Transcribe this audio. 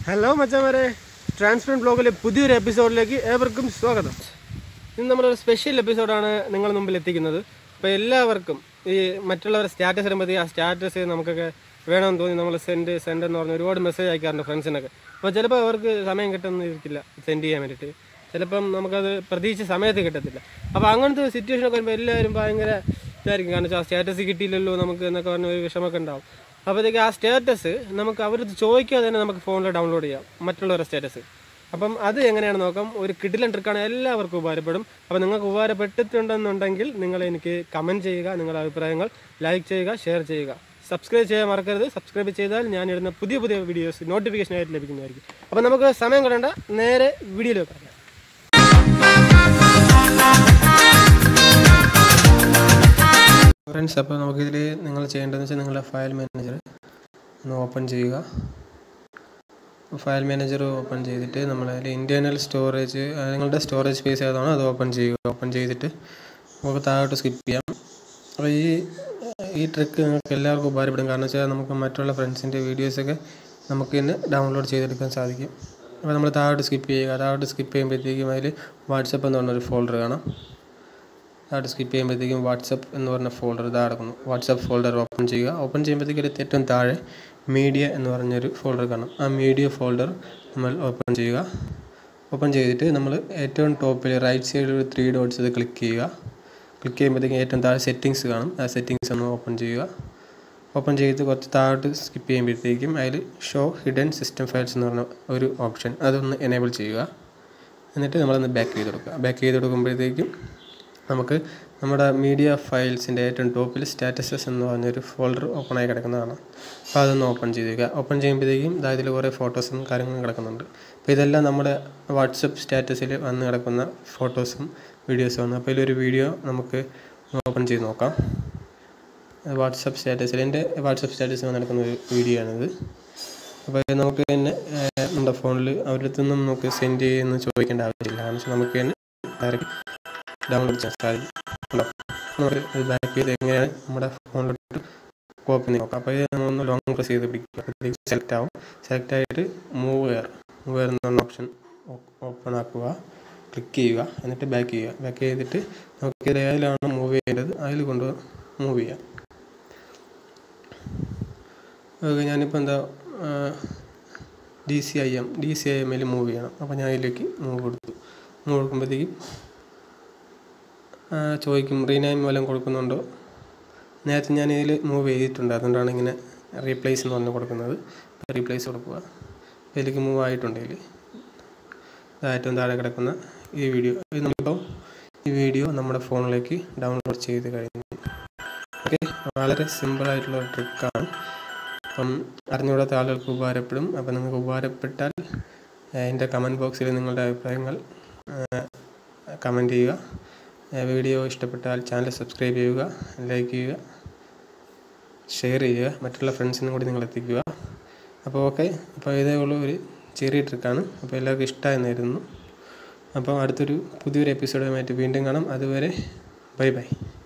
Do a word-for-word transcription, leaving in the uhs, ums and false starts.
Hello മച്ചാമാരെ, transparent ബ്ലോഗിലെ പുതിയൊരു എപ്പിസോഡിലേക്ക് ഏവർക്കും സ്വാഗതം. ഇന്ന് നമ്മളൊരു സ്പെഷ്യൽ എപ്പിസോഡാണ് നിങ്ങളുടെ മുമ്പിൽ എത്തിക്കുന്നത്. അപ്പോൾ എല്ലാവർക്കും ഈ മറ്റുള്ളവരുടെ സ്റ്റാറ്റസ് ഇടുമ്പോഴത്തേക്ക് ആ സ്റ്റാറ്റസ് നമുക്കൊക്കെ വേണമെന്ന് തോന്നി നമ്മൾ സെൻഡ് സെൻഡ് എന്ന് പറഞ്ഞ് ഒരുപാട് മെസ്സേജ് അയക്കാറുണ്ട് ഫ്രണ്ട്സിനൊക്കെ. അപ്പോൾ ചിലപ്പോൾ അവർക്ക് സമയം കിട്ടുന്നിരിക്കില്ല സെൻഡ് ചെയ്യാൻ വേണ്ടിയിട്ട്, ചിലപ്പം നമുക്കത് പ്രതീക്ഷിച്ച സമയത്ത് കിട്ടത്തില്ല. അപ്പോൾ അങ്ങനത്തെ ഒരു സിറ്റുവേഷനൊക്കെ വരുമ്പോൾ എല്ലാവരും ഭയങ്കര ഇതായിരിക്കും. കാരണം വെച്ചാൽ ആ സ്റ്റാറ്റസ് കിട്ടിയില്ലല്ലോ നമുക്ക് എന്നൊക്കെ പറഞ്ഞ ഒരു വിഷമമൊക്കെ ഉണ്ടാവും. അപ്പോഴത്തേക്ക് ആ സ്റ്റാറ്റസ് നമുക്ക് അവരത് ചോദിക്കാതെ തന്നെ നമുക്ക് ഫോണിൽ ഡൗൺലോഡ് ചെയ്യാം മറ്റുള്ളവരുടെ സ്റ്റാറ്റസ്. അപ്പം അത് എങ്ങനെയാണ് നോക്കാം. ഒരു കിടിലൻ ട്രിക്കാണ്, എല്ലാവർക്കും ഉപകാരപ്പെടും. അപ്പോൾ നിങ്ങൾക്ക് ഉപകാരപ്പെട്ടിട്ടുണ്ടെന്നുണ്ടെങ്കിൽ നിങ്ങൾ എനിക്ക് കമൻറ്റ് ചെയ്യുക, നിങ്ങളുടെ അഭിപ്രായങ്ങൾ ലൈക്ക് ചെയ്യുക, ഷെയർ ചെയ്യുക, സബ്സ്ക്രൈബ് ചെയ്യാൻ മറക്കരുത്. സബ്സ്ക്രൈബ് ചെയ്താൽ ഞാനിടുന്ന പുതിയ പുതിയ വീഡിയോസ് നോട്ടിഫിക്കേഷനായിട്ട് ലഭിക്കുന്നതായിരിക്കും. അപ്പോൾ നമുക്ക് സമയം കളയണ്ട, നേരെ വീഡിയോയിലേക്ക് പറയാം. ഫ്രണ്ട്സ്, അപ്പോൾ നമുക്കിതിൽ നിങ്ങൾ ചെയ്യേണ്ടതെന്ന് വെച്ചാൽ നിങ്ങളുടെ ഫയൽ മാനേജർ ഒന്ന് ഓപ്പൺ ചെയ്യുക. ഫയൽ മാനേജർ ഓപ്പൺ ചെയ്തിട്ട് നമ്മൾ അതിൽ ഇൻറ്റേർണൽ സ്റ്റോറേജ്, നിങ്ങളുടെ സ്റ്റോറേജ് സ്പേസ് ഏതാണോ അത് ഓപ്പൺ ചെയ്യുക. ഓപ്പൺ ചെയ്തിട്ട് നമുക്ക് താഴോട്ട് സ്കിപ്പ് ചെയ്യാം. അപ്പോൾ ഈ ഈ ട്രിക്ക് നിങ്ങൾക്ക് എല്ലാവർക്കും ഉപകാരപ്പെടും. കാരണം വെച്ചാൽ നമുക്ക് മറ്റുള്ള ഫ്രണ്ട്സിൻ്റെ വീഡിയോസൊക്കെ നമുക്ക് തന്നെ ഡൗൺലോഡ് ചെയ്തെടുക്കാൻ സാധിക്കും. അപ്പോൾ നമ്മൾ താഴോട്ട് സ്കിപ്പ് ചെയ്യുക. താഴോട്ട് സ്കിപ്പ് ചെയ്യുമ്പോഴത്തേക്കും അതിൽ വാട്സപ്പ് എന്ന് പറഞ്ഞൊരു ഫോൾഡർ കാണാം. താഴോട്ട് സ്കിപ്പ് ചെയ്യുമ്പോഴത്തേക്കും വാട്സപ്പ് എന്ന് പറഞ്ഞ ഫോൾഡർ ഇതാ കിടക്കുന്നു. വാട്സപ്പ് ഫോൾഡർ ഓപ്പൺ ചെയ്യുക. ഓപ്പൺ ചെയ്യുമ്പോഴത്തേക്കും ഏറ്റവും താഴെ മീഡിയ എന്ന് പറഞ്ഞൊരു ഫോൾഡർ കാണാം. ആ മീഡിയ ഫോൾഡർ നമ്മൾ ഓപ്പൺ ചെയ്യുക. ഓപ്പൺ ചെയ്തിട്ട് നമ്മൾ ഏറ്റവും ടോപ്പിൽ റൈറ്റ് സൈഡിൽ ഒരു ത്രീ ഡോട്ട്സ് ഇത് ക്ലിക്ക് ചെയ്യുക. ക്ലിക്ക് ചെയ്യുമ്പോഴത്തേക്കും ഏറ്റവും താഴെ സെറ്റിങ്സ് കാണും. ആ സെറ്റിങ്സ് ഒന്ന് ഓപ്പൺ ചെയ്യുക. ഓപ്പൺ ചെയ്ത് കുറച്ച് താഴോട്ട് സ്കിപ്പ് ചെയ്യുമ്പോഴത്തേക്കും അതിൽ ഷോ ഹിഡൻ സിസ്റ്റം ഫയൽസ് എന്ന് പറഞ്ഞ ഒരു ഓപ്ഷൻ അതൊന്ന് എനേബിൾ ചെയ്യുക. എന്നിട്ട് നമ്മളൊന്ന് ബാക്ക് ചെയ്ത് കൊടുക്കുക. ബാക്ക് ചെയ്ത് കൊടുക്കുമ്പോഴത്തേക്കും നമുക്ക് നമ്മുടെ മീഡിയ ഫയൽസിൻ്റെ ഏറ്റവും ടോപ്പിൽ സ്റ്റാറ്റസസ് എന്ന് പറഞ്ഞൊരു ഫോൾഡർ ഓപ്പണായി കിടക്കുന്നതാണ്. അപ്പോൾ അതൊന്ന് ഓപ്പൺ ചെയ്യുക. ഓപ്പൺ ചെയ്യുമ്പോഴത്തേക്കും ഇതിൽ കുറേ ഫോട്ടോസും കാര്യങ്ങളും കിടക്കുന്നുണ്ട്. അപ്പോൾ ഇതെല്ലാം നമ്മുടെ വാട്സപ്പ് സ്റ്റാറ്റസിൽ വന്ന് കിടക്കുന്ന ഫോട്ടോസും വീഡിയോസും ആണ്. അപ്പോൾ ഇതിലൊരു വീഡിയോ നമുക്ക് ഓപ്പൺ ചെയ്ത് നോക്കാം. വാട്സപ്പ് സ്റ്റാറ്റസിൽ എൻ്റെ വാട്സപ്പ് സ്റ്റാറ്റസിൽ വന്ന് കിടക്കുന്ന ഒരു വീഡിയോ ആണിത്. അപ്പോൾ നമുക്ക് തന്നെ നമ്മുടെ ഫോണിൽ അവരുടെ അടുത്തൊന്നും നമുക്ക് സെൻഡ് ചെയ്യുമെന്ന് ചോദിക്കേണ്ട ആവശ്യമില്ല. കാരണം വെച്ചാൽ നമുക്ക് തന്നെ ഡയറക്റ്റ് ഡൗൺലോഡ് ചെയ്യാൻ സാധിക്കും. നമുക്ക് ബാക്ക് ചെയ്ത് എങ്ങനെയാണ് നമ്മുടെ ഫോണിലോട്ട് കോപ്പി നോക്കാം. അപ്പോൾ ഇത് നമ്മളൊന്ന് ലോങ് പ്രസ് ചെയ്ത് പിടിക്കുക. അപ്പോഴത്തേക്ക് സെലക്ട് ആവും. സെലക്ട് ആയിട്ട് മൂവ് വെയർ മൂവ് വെയർ എന്ന ഓപ്ഷൻ ഓപ്പൺ ആക്കുക. ക്ലിക്ക് ചെയ്യുക. എന്നിട്ട് ബാക്ക് ചെയ്യുക. ബാക്ക് ചെയ്തിട്ട് നമുക്ക് ഏതിലാണ് മൂവ് ചെയ്യേണ്ടത് അതിൽ കൊണ്ട് മൂവ് ചെയ്യാം. ഓക്കെ, ഞാനിപ്പോൾ എന്താ D C I M D C I എമ്മിൽ മൂവ് ചെയ്യണം. അപ്പോൾ ഞാൻ അതിലേക്ക് മൂവ് കൊടുത്തു. മൂവ് കൊടുക്കുമ്പോഴത്തേക്കും ചോദിക്കും റീനെയിം വല്ലതും കൊടുക്കുന്നുണ്ടോ. നേരത്തെ ഞാൻ ഇതിൽ മൂവ് ചെയ്തിട്ടുണ്ട്, അതുകൊണ്ടാണ് ഇങ്ങനെ റീപ്ലേസ് എന്ന് പറഞ്ഞ് കൊടുക്കുന്നത്. റീപ്ലേസ് കൊടുക്കുക. ഇതിലേക്ക് മൂവ് ആയിട്ടുണ്ട്. ഇതിൽ ഏറ്റവും താഴെ കിടക്കുന്ന ഈ വീഡിയോ ഇത് നമ്മളിപ്പോൾ ഈ വീഡിയോ നമ്മുടെ ഫോണിലേക്ക് ഡൗൺലോഡ് ചെയ്ത് കഴിഞ്ഞു. ഓക്കെ, വളരെ സിമ്പിളായിട്ടുള്ള ഒരു ട്രിക്കാണ്. അപ്പം അറിഞ്ഞുകൂടാത്ത ആളുകൾക്ക് ഉപകാരപ്പെടും. അപ്പം നിങ്ങൾക്ക് ഉപകാരപ്പെട്ടാൽ എൻ്റെ കമൻറ്റ് ബോക്സിൽ നിങ്ങളുടെ അഭിപ്രായങ്ങൾ കമൻറ്റ് ചെയ്യുക. വീഡിയോ ഇഷ്ടപ്പെട്ടാൽ ചാനൽ സബ്സ്ക്രൈബ് ചെയ്യുക, ലൈക്ക് ചെയ്യുക, ഷെയർ ചെയ്യുക, മറ്റുള്ള ഫ്രണ്ട്സിനും കൂടി നിങ്ങൾ എത്തിക്കുക. അപ്പോൾ ഓക്കെ, അപ്പോൾ ഇതേ ഉള്ള ഒരു ചെറിയ ട്രിക്കാണ്. അപ്പോൾ എല്ലാവർക്കും ഇഷ്ടമായിരുന്നു. അപ്പോൾ അടുത്തൊരു പുതിയൊരു എപ്പിസോഡുമായിട്ട് വീണ്ടും കാണാം. അതുവരെ ബൈ ബൈ.